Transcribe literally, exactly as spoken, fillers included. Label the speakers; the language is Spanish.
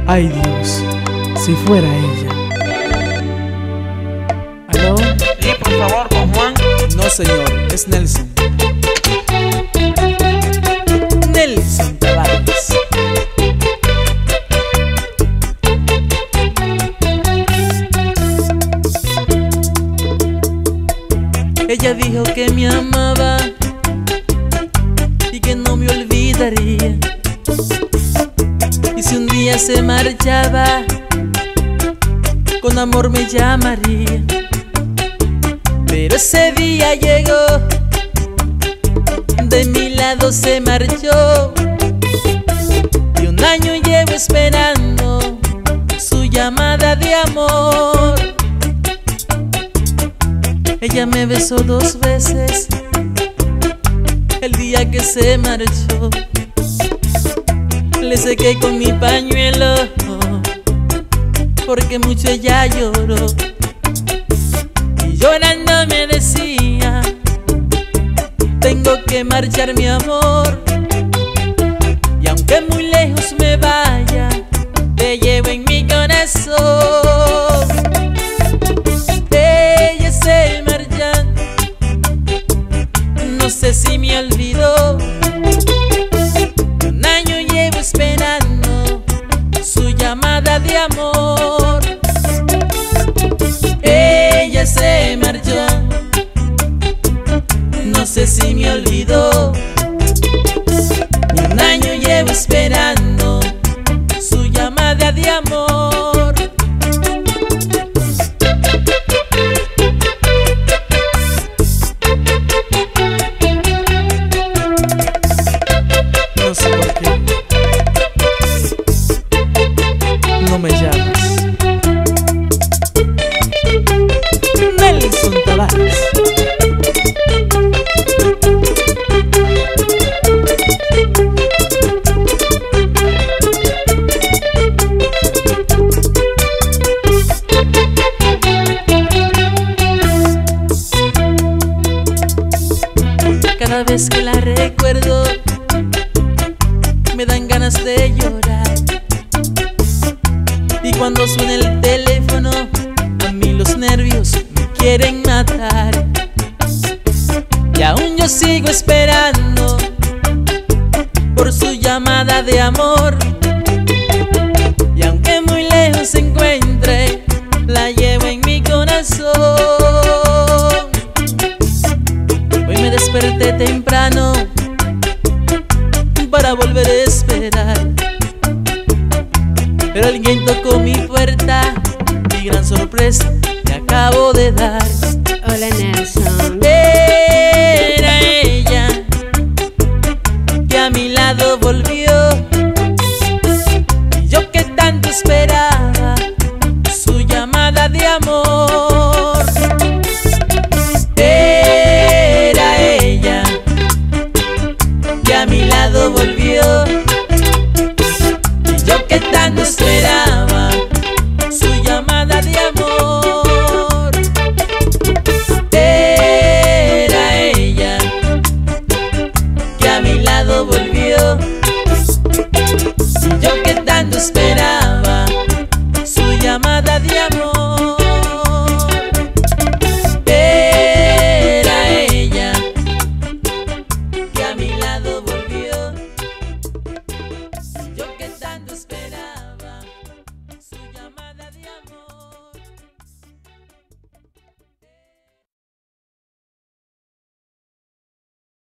Speaker 1: Ay Dios, si fuera ella. ¿Aló?
Speaker 2: Sí, por favor, con Juan.
Speaker 1: No señor, es Nelson. Nelson Tavares. Ella dijo que me amaba y que no me olvidaría. Y si un día se marchaba, con amor me llamaría. Pero ese día llegó, de mi lado se marchó, y un año llevo esperando su llamada de amor. Ella me besó dos veces el día que se marchó. Le sequé con mi pañuelo porque mucho ella lloró. Y llorando me decía: tengo que marchar, mi amor, y aunque muy lejos me vaya, te llevo en mi corazón. Ella se marcha, no sé si me olvidó. Un año llevo esperando su llamada de amor. Ella se marchó, no sé si me olvidó. Un año llevo esperando su llamada de amor. No sé por qué no me llamas. Nelson Tavares. Cada vez que la recuerdo me dan ganas de llorar, y cuando suena el teléfono a mí los nervios me quieren matar. Y aún yo sigo esperando por su llamada de amor, y aunque muy lejos se encuentre, la llevo en mi corazón. Hoy me desperté temprano para volver a esperar, pero alguien tocó mi puerta y gran sorpresa me acabo de dar.
Speaker 3: Hola, Nelson.
Speaker 1: Era ella que a mi lado volvió, y yo que tanto esperaba su llamada de amor. Era ella que a mi lado volvió, y yo que tanto esperaba su llamada de amor. Era ella que a mi lado volvió, y yo que tanto esperaba su llamada de amor. Era ella que a mi lado volvió, y yo que tanto esperaba su llamada de amor.